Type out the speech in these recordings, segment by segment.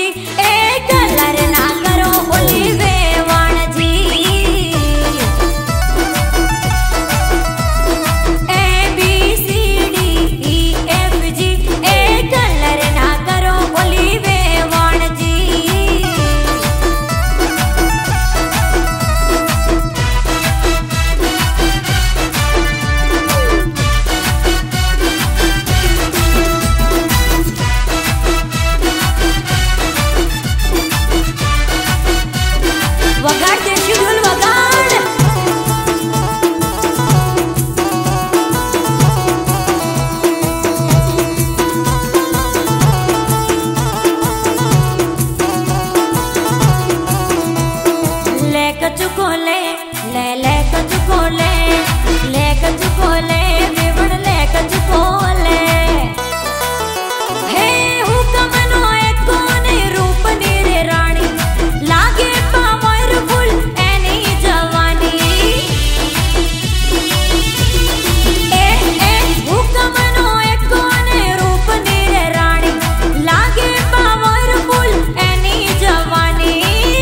ए कलर ना करो ओली वेवाण जी। A B C D E F G ए कलर ना करो ओली वेवाण जी। वगाड़ देशी ढोल वगाड़। ले कचुको ले कचुको ले कचुको ले विवण ले कचुको ले। हे हुकम नो एक कोने रूप नीरे रानी लागे पावर फुल एनी जवानी। ए हुकम नो एक कोने रूप नीरे रानी लागे पावर फुल एनी जवानी।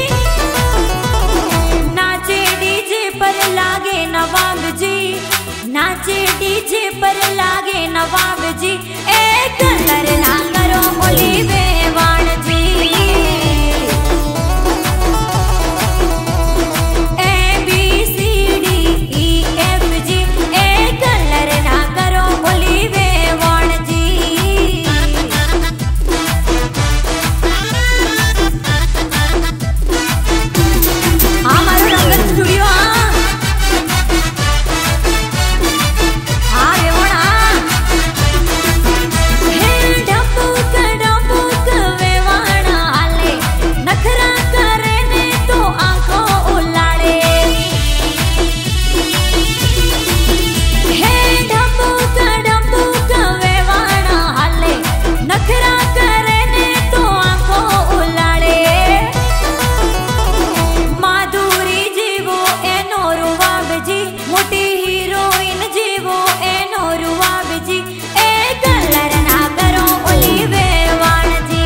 नाचे डीजे पर लागे नवाब जी, नाचे डीजे पर लागे नवाब जी। ए कलर ना करो ओली वेवाण जी। A B C D E F G ए कलर ना करो ओली वेवाण जी। हाँ मारो रंगत स्टूडियो हाँ वेवाण हे डबुक वेवाण हाले नखरा करे ने तो आंखों उलाड़े। हे डबुक वेवाण हाले नखरा करे ने तो आंखों उलाड़े। माधुरी जीवो एनो रुवाब जी, मोटी हीरोइन जीवो एनो रुवाब जी। ए कलर ना करो ओली वेवाण जी।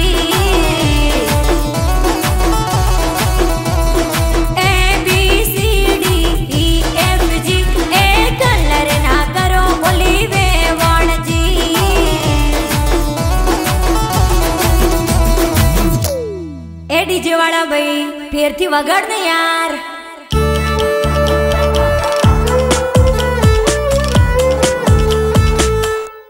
A B C D E F G ए कलर ना करो ओली वेवाण जी। ए डीजे वाला भाई फिर थी वगाड़ ने यार।